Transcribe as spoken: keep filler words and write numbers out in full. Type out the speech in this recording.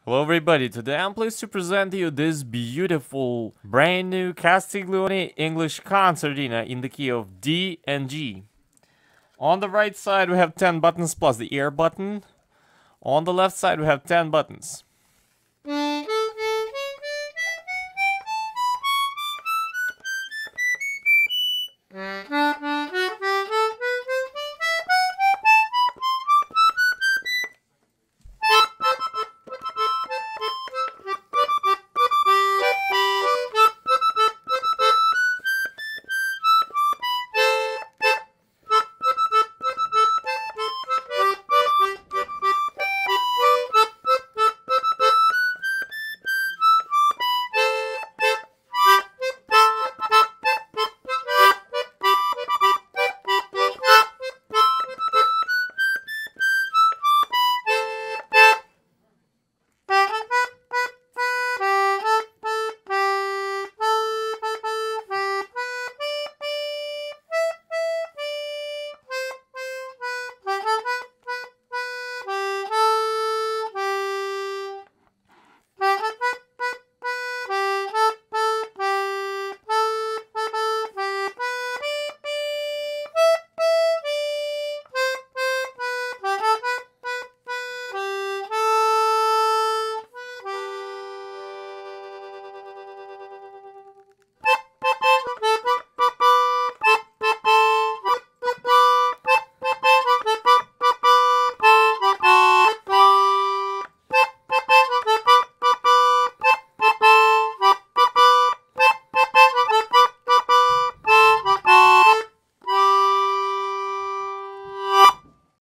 Hello everybody, today I'm pleased to present you this beautiful brand new Castiglione English Concertina in the key of D and G. On the right side we have ten buttons plus the ear button. On the left side we have ten buttons.